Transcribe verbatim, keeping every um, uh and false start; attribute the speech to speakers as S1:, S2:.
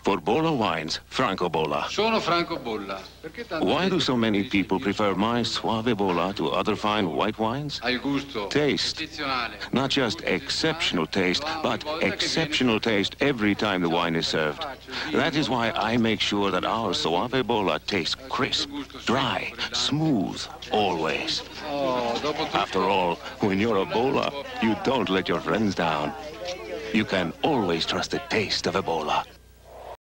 S1: For Bolla wines, Franco Bolla.
S2: Sono Franco Bolla.
S1: Why do so many people prefer my Suave Bolla to other fine white wines?
S2: Il gusto.
S1: Taste. Not just exceptional taste, but exceptional taste every time the wine is served. That is why I make sure that our Suave Bolla tastes crisp, dry, smooth, always. After all, when you're a Bolla, you don't let your friends down. You can always trust the taste of a Bolla.